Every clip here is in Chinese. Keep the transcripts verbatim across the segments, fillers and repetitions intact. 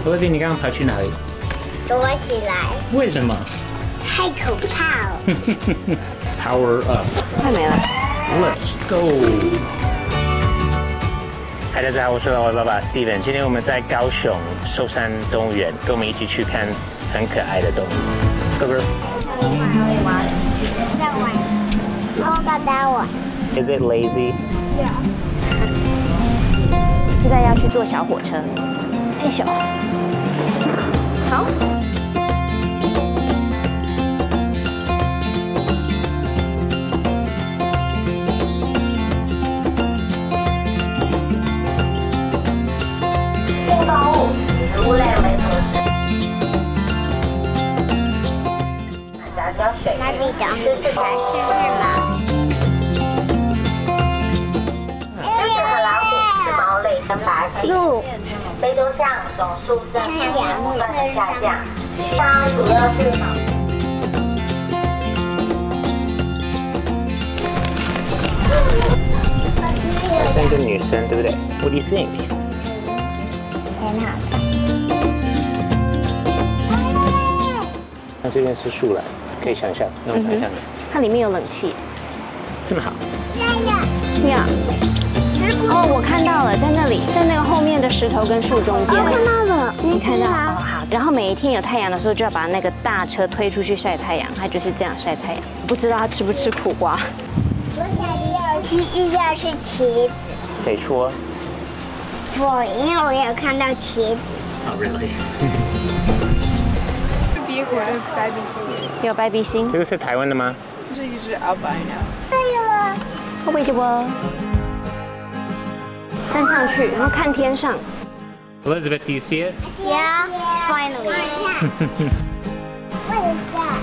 Olivia， 你刚刚跑去哪里？ 躲起来。 为什么？ 太可怕了。 Power up， 快没了。 Let's go。嗨，大家好，我是我爸爸 Steven。今天我们在高雄寿山动物园，跟我们一起去看很可爱的动物。Let's go, girls。 在玩。我刚刚玩。 Is it lazy？ 现在要去坐小火车。哎咻。好。 食物类为主食。杂交水那比较这是才是日马。狮子和老虎是猫类跟爬行。 鹿。 非洲象总数正面部分的下降，它主要是脑。 像个女生，对不对 ？What do you think？ 很好看。 那这边是树懒，可以想象那种想象的。 它里面有冷气。 这么好。 呀。哦，我看到了，在那里，在那个后面的石头跟树中间。 我看到了， 你看到？哦，好。然后每一天有太阳的时候，就要把那个大车推出去晒太阳，它就是这样晒太阳。不知道它吃不吃苦瓜。 第一样是茄子。 谁说？ 我因为我有看到茄子。 Oh, really？ 别国的白鼻星， 有白鼻星。 这个是台湾的吗？ 这一只 albino。 对了。 会不会就不？站上去，然后看天上。 Elizabeth, do you see it? Yeah, finally. What is that?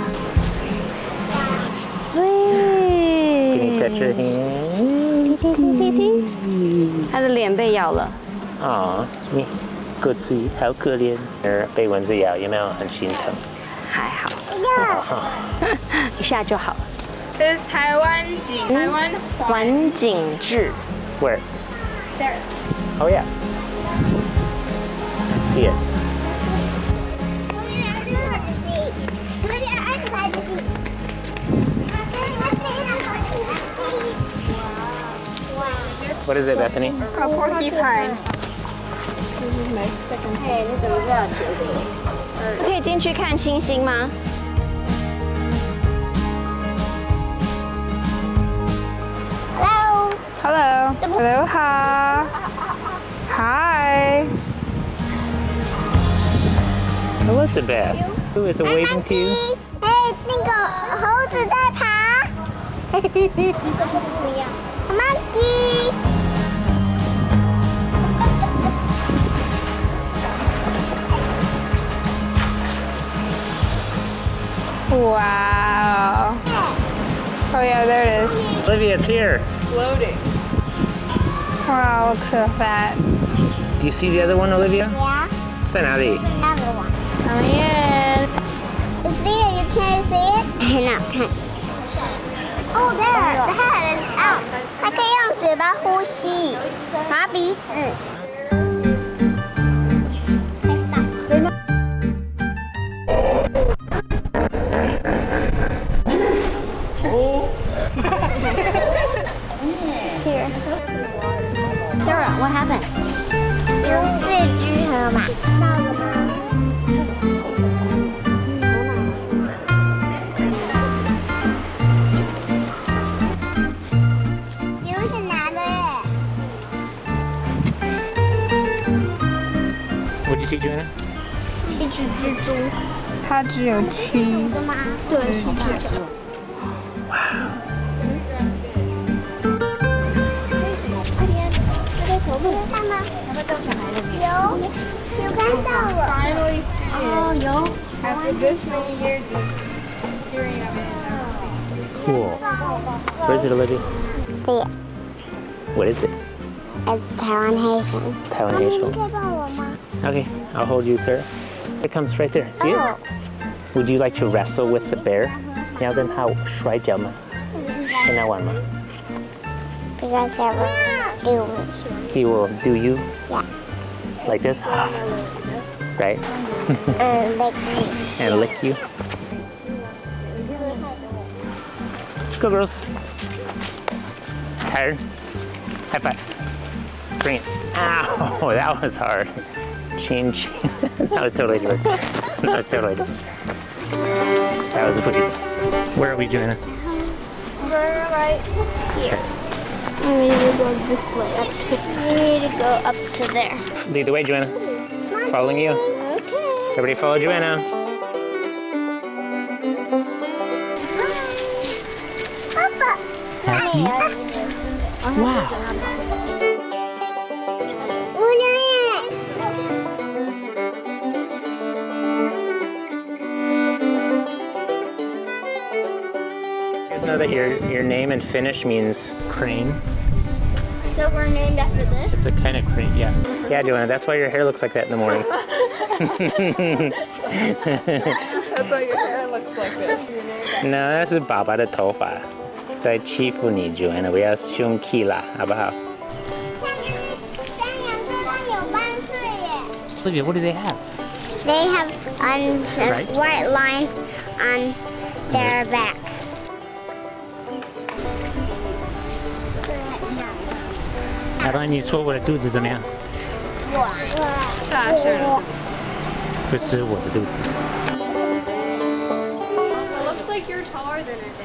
Can you 对。 touch your hand? 它的脸被咬了。 啊，你各自好可怜，而被蚊子咬，有没有很心疼？ 还好， Yeah. 一下就好。 这是台湾景，台湾环景志。 Where? There. Oh yeah. See it. What is it, Bethany? A porcupine. 可以进去看星星吗？ Hello. Hello. Aloha. Hi. Elizabeth. Who is it waving to you? 哎，那个猴子在爬。不要。Monkey。 Wow. Oh yeah, there it is. Olivia, it's here. Floating. Wow, looks so fat. Do you see the other one, Olivia? Yeah. 在哪里？ Another one. It's coming in. It's there. You can't see it. 很好看。Oh, there. The head is out. 它可以用嘴巴呼吸，拿鼻子。 Here. Sarah, what happened? 有四只河马。到了吗？你们是拿的耶。 What did you see, Joanna? 一只蜘蛛。 它只有七。 是吗？对，是的。 有看吗？要不要叫小孩的名？有，有看到了。 Finally. 哦，有。 After this many years of hearing of it. Cool. Where is it, Olivia? There. What is it? It's Taiwan Haitian. Taiwan 你 Haitian. 可以抱我吗？ Okay, I'll hold you, sir. It comes right there. See it? Would you like to wrestle with the bear? 你要跟他摔跤吗？跟他玩吗？ Because I will do me. He will do you? Yeah. Like this? right? And lick me. And lick you. Let's go, girls. Tired? High five. Bring it. Ow, that was hard. Chin, chin. That was totally different. That was totally different. That was pretty good. Where are we, Joanna? We're right here. We need to go this way. Up to, we need to go up to there. Lead the way, Joanna. Following you. Okay. Everybody follow Joanna. Papa. Happy? Wow. You guys know that your, your name in Finnish means crane? So we're named after this? It's a kind of crane, yeah. Yeah, Joanna, that's why your hair looks like that in the morning. That's why your hair looks like this. No, 那是爸爸的头发在欺负你 Joanna， 不要生气啦，好不好？ Olivia, what do they have? They have um, Right. white lines on their back. 爸爸，你说我的肚子怎么样？ 是啊，是。 不是我的肚子。 It looks like you're taller than it.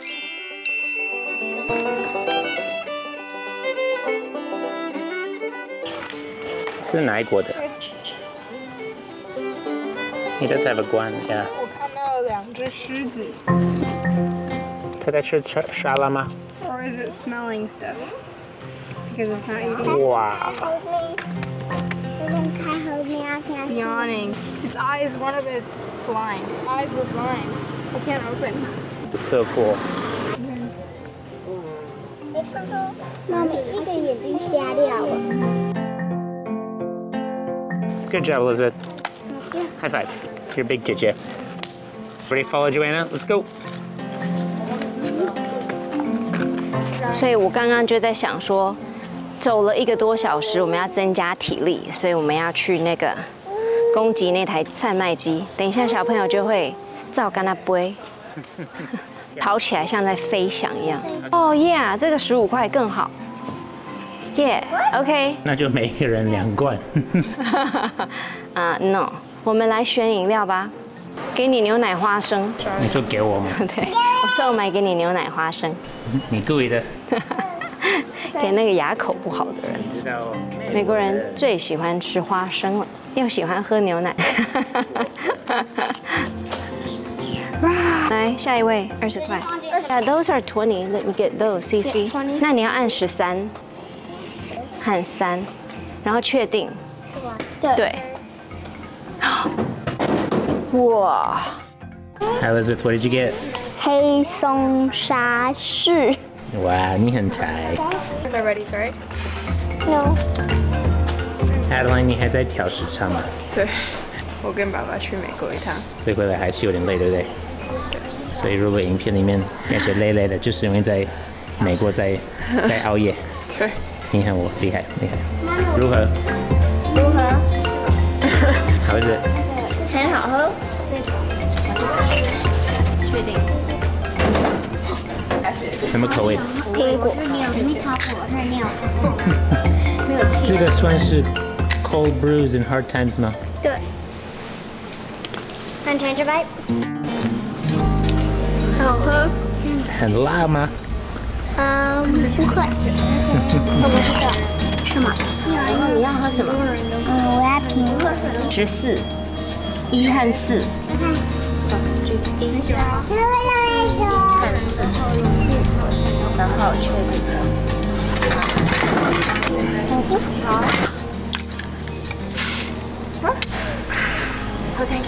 是哪一国的？ He does have a guan, yeah. 我看到两只狮子。 他在吃沙沙拉吗？ Or is it smelling stuff? Because it's not eating. 哇！ It's yawning. Its eyes, one of it's blind. Eyes were blind. I can't open. So cool. 妈咪，一个眼睛瞎掉了。 Good job, Elizabeth. High five. You're big, did you? Ready to follow Joanna? Let's go. 所以我刚刚就在想说，走了一个多小时，我们要增加体力，所以我们要去那个攻击那台贩卖机。等一下小朋友就会照跟它飞，跑起来像在飞翔一样。哦耶，这个十五块更好。耶 ，OK。 那就每个人两罐。 啊、uh, ，No， 我们来选饮料吧。给你牛奶花生。 你说给我吗？ 对，我说我买给你牛奶花生。 你故意的。 给那个牙口不好的人。 知道美国人最喜欢吃花生了，又喜欢喝牛奶。来，下一位，二十块。Yeah, those are twenty. Let me get those. C C. 那你要按十三和三，然后确定。对。哇 Elizabeth, what did you get? 黑松沙士。 哇，你很才。 They're ready, right? No. Adeline, 你还在调时差吗？ 对，我跟爸爸去美国一趟。 所以回来还是有点累，对不对？所以如果影片里面感觉累累的，就是因为在美国在在熬夜。 对。 你看我厉害厉害。如何？ 如何？ 好吃。 很好喝。 确定。 什么口味？ 苹果。没烤果，是尿。没有气。 这个算是 cold brews and hard times 吗？ 对。看尝这杯。好喝。 很辣吗？ 嗯，不会。我不知道。是吗？ 你要喝什么？ 嗯，我要苹果水。 十四，一和四。然后确定。好。喝看看。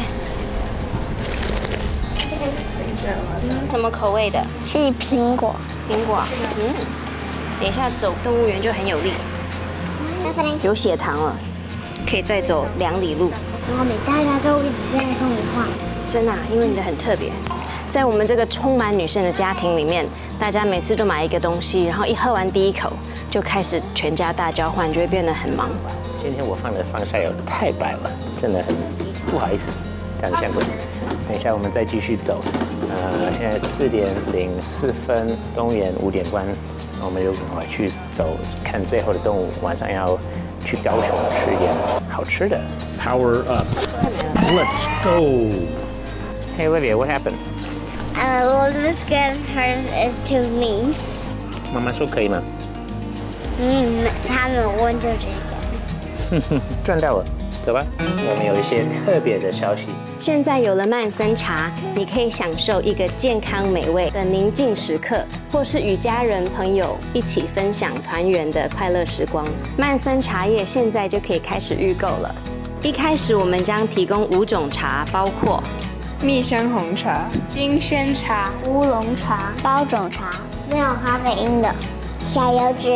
什么口味的？ 是苹果。 苹果。嗯。等一下走动物园就很有力。有血糖了，可以再走两里路。 妈咪，大家都一直在跟我画。 真的、啊，因为你的很特别。在我们这个充满女生的家庭里面，大家每次都买一个东西，然后一喝完第一口就开始全家大交换，就会变得很忙。 今天我放的防晒油太白了，真的很不好意思，这样讲过。等一下我们再继续走。呃，现在四点零四分，动物园五点关，我们又赶快去走，看最后的动物。晚上要去高雄吃一点好吃的。Power up, let's go. Hey Olivia, what happened? Uh, well, this girl hers is too mean. 妈妈说可以吗？ 嗯，他们问就这个。 哼哼，赚到了，走吧。我们有一些特别的消息。 现在有了曼森茶，你可以享受一个健康美味的宁静时刻，或是与家人朋友一起分享团圆的快乐时光。曼森茶叶现在就可以开始预购了。一开始我们将提供五种茶，包括蜜香红茶、金萱茶、 乌龙茶、包种茶，没有咖啡因的，小油脂。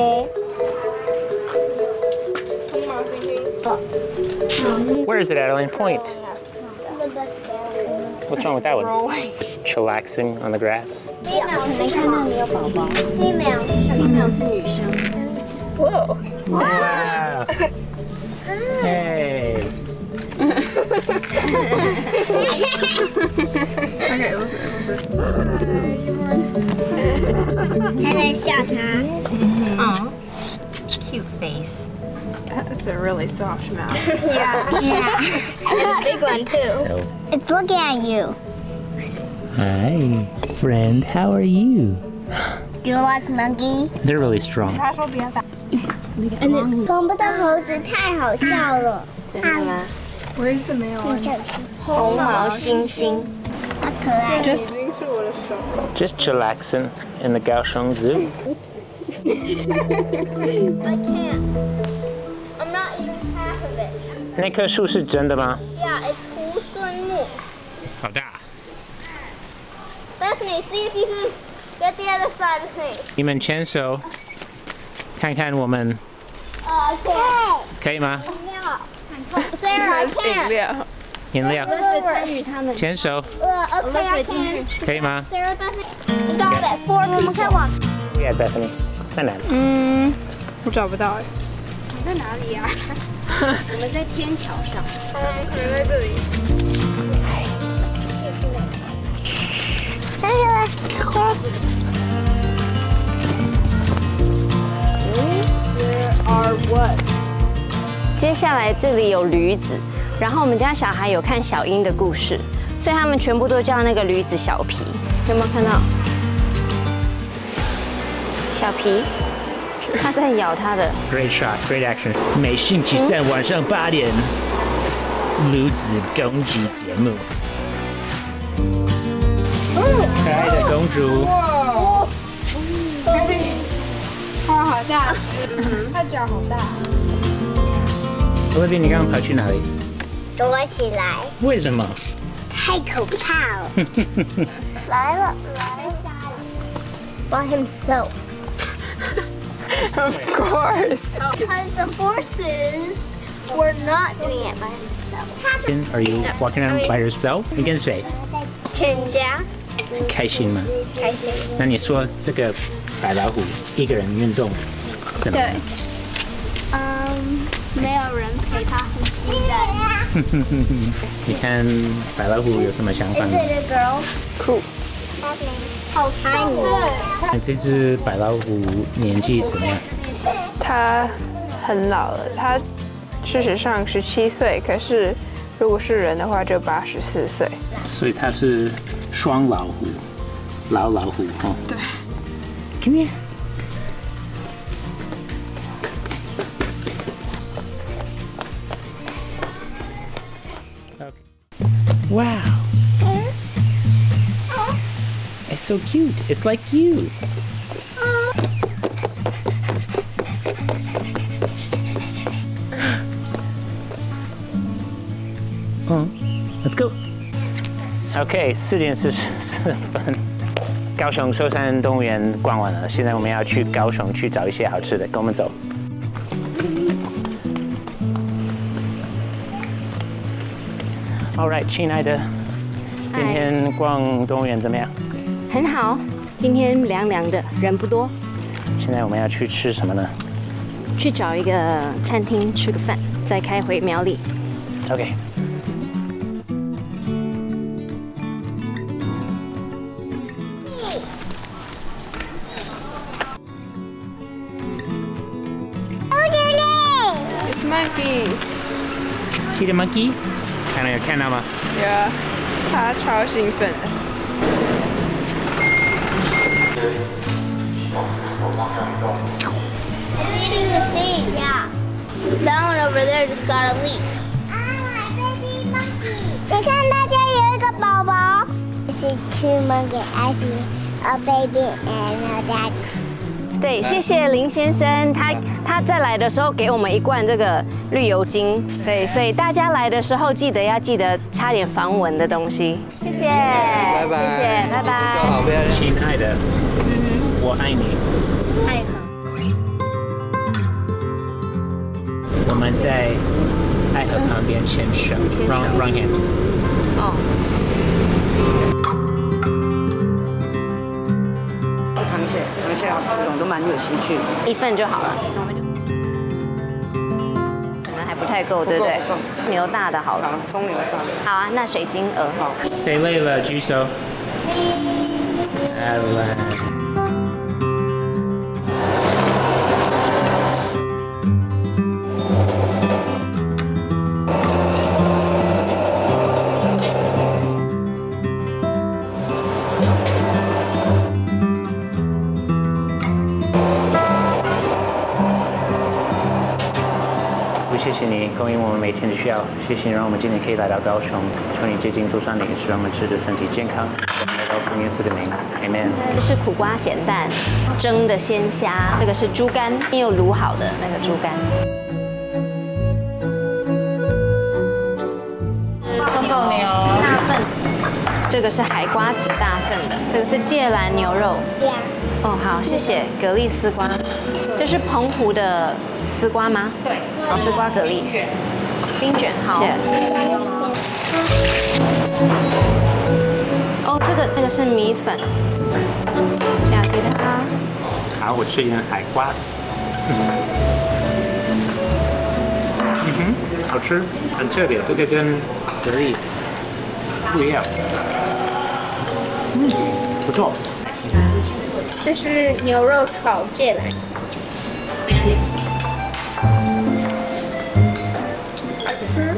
Where is it, Adeline? Point. What's wrong with that one? Chillaxing on the grass. Female 没看到你有宝宝。Female female 是女生。 Whoa. Wow. Hey. Okay, listen, listen. 还在笑他。 哦 ，cute face。 That's a really soft mouth. Yeah. Yeah. And a big one too. So, It's looking at you. hi, friend. How are you? Do you like monkey? They're really strong. 他说不要打。 And it's 恐怖的猴子太好笑了。 真的吗？ Where's the male one? 红毛猩猩。 好可爱。 Just 凝视我的手。 Just chillaxing in the Kaohsiung Zoo. I can't. I'm not even half of it. 那棵树是真的吗？ Yeah, it's 猢狲木。 好大。 Bethany, see if you can get the other side of me. 你们牵手，看看我们 Uh, I can't. 可以吗？ Sarah, I 饮 can't. 料。 饮料， 参与他们。 牵手， Uh, okay, I can. 可以吗 Sarah, Bethany, you got it. Four people can walk. Yeah, Bethany. 在哪里？ 嗯，我找不到哎。 你在哪里呀？ 我们在天桥上。 嗯，可能在这里。Are what？ 接下来这里有驴子，然后我们家小孩有看小英的故事，所以他们全部都叫那个驴子小皮，有没有看到？小皮，他在咬他的。 Great shot, great action. 每星期三晚上八点，驴子攻击节目。可爱的公主。 哇！哇，好大！它脚好大。 Olivia，你刚刚跑去哪里？ 躲起来， 为什么？ 太可怕了！来了，来了，by himself. Of course. Because the horses were not doing it by themselves. Are you walking around by yourself？ 你跟谁？ 全家开心吗？ 开心。 那你说这个白老虎一个人运动怎么样？ 嗯，没有人陪他，很孤单。 你看白老虎有什么想法 Is 呢？ it a girl? Cool. 好帅那这只白老虎年纪怎么样？ 它很老了，它事实上十七岁，可是如果是人的话就八十四岁。 所以它是双老虎，老老虎哦。 对。 Come here. Okay. Wow. It's so cute. It's like you. Oh, let's go. Okay, 四点四十四分，高雄寿山动物园逛完了，现在我们要去高雄去找一些好吃的，跟我们走。All right， 亲爱的，今天逛动物园怎么样？ 很好，今天凉凉的，人不多。 现在我们要去吃什么呢去找一个餐厅吃个饭，再开回苗栗。 OK。 It's monkey. See the monkey？ 看到有看到吗？ 有啊，他超兴奋的。 It's eating the seed. Yeah. That one over there just got a leaf. Ah, baby monkey. 你看，大家有一个宝宝。This is two monkeys. I see a baby and a daddy. 对，谢谢林先生，他他再来的时候给我们一罐这个绿油精。对，所以大家来的时候记得要记得擦点防蚊的东西。谢谢， 拜拜， 谢谢，拜拜。 好，不要人。 亲爱的，我爱你。 爱我们在爱河旁边牵手，wrong wrong hand。 哦。 螃蟹，螃蟹好吃，我都蛮有兴趣的。 一份就好了。可能还不太够，对不对？牛大的好了。 好，葱牛大。 好啊，那水晶鹅。 好。 谁累了举手。好了。 谢谢你供应我们每天的需要，谢谢你让我们今天可以来到高雄，求你接近桌上的饮食，让我们吃的身体健康。我们来到福音寺的名 ，Amen。 这是苦瓜咸蛋，蒸的鲜虾，这个是猪肝，也有卤好的那个猪肝。 豆牛大份，这个是海瓜子大份的，这个是芥蓝牛肉。哦，好，谢谢。蛤蜊丝瓜，这是澎湖的丝瓜吗？对，丝瓜蛤蜊。冰卷，好。哦，这个那个是米粉，要给它。 好，我吃一点海瓜子。嗯哼，好吃，很特别，这个跟蛤蜊不一样。嗯，不错。 这是牛肉炒芥蓝。吃。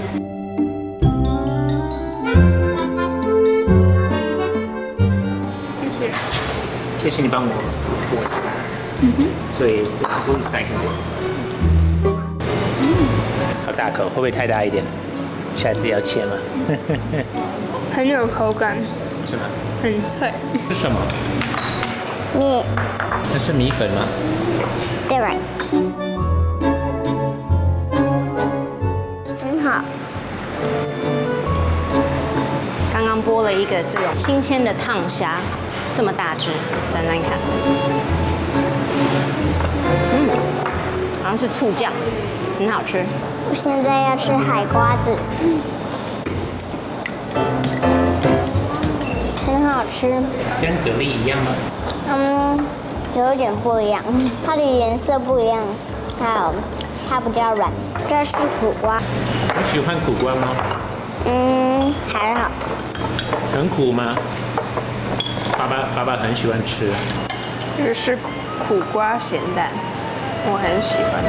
谢谢。 谢谢你帮我剥一下。嗯哼。所以我会三个。嗯。好大口，会不会太大一点？下次要切吗？ 很有口感。 是吗？ 很脆。 是什么？ 面， 那是米粉吗？ 对吧？很好。 刚刚剥了一个这种新鲜的烫虾，这么大只，短短看。嗯，好像是醋酱，很好吃。 我现在要吃海瓜子，很好吃。 跟蛤蜊一样吗？ 嗯，有一点不一样，它的颜色不一样，还有它比较软。这是苦瓜， 你喜欢苦瓜吗？ 嗯，还好。 很苦吗？爸爸爸爸很喜欢吃。 这个是苦瓜咸蛋，我很喜欢。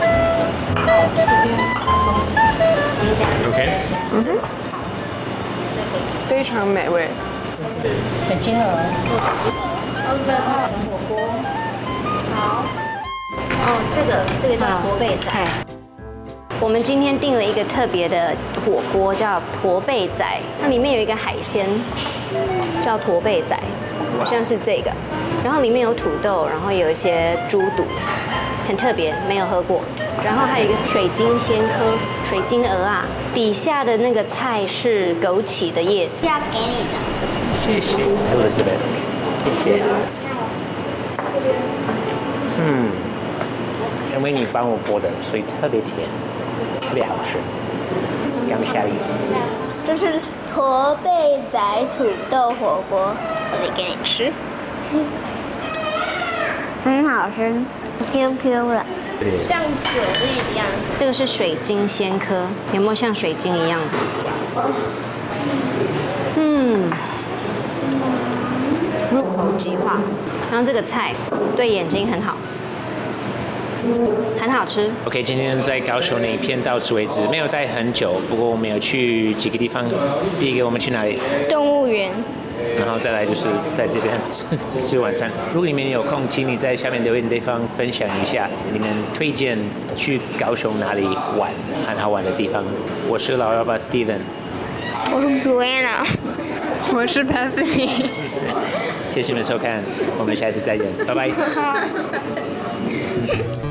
OK。 嗯哼，非常美味。 水晶鹅。 火锅，好。哦，这个这个叫驼背仔。我们今天订了一个特别的火锅，叫驼背仔，那里面有一个海鲜，叫驼背仔，好像是这个。然后里面有土豆，然后有一些猪肚，很特别，没有喝过。然后还有一个水晶鲜科，水晶鹅啊，底下的那个菜是枸杞的叶子。 是要给你的。 谢谢 Elizabeth。 谢谢。嗯，因为你帮我剥的，所以特别甜，特别好吃。刚下雨。 这是驼背仔土豆火锅，我得给你吃。很好吃 ，Q Q 了。 像蛤蜊的样子。 这个是水晶仙科，有没有像水晶一样的？嗯，入口即化。然后这个菜对眼睛很好。 很好吃。 OK， 今天在高雄那一片到此为止，没有待很久，不过我们有去几个地方。第一个我们去哪里？ 动物园。 然后再来就是在这边吃吃晚餐。如果你们有空，请你在下面留言的地方分享一下你们推荐去高雄哪里玩很好玩的地方。我是老幺爸 Steven， 我是 Joanna， 我是 Bethany。 谢谢你们收看，我们下次再见，拜拜。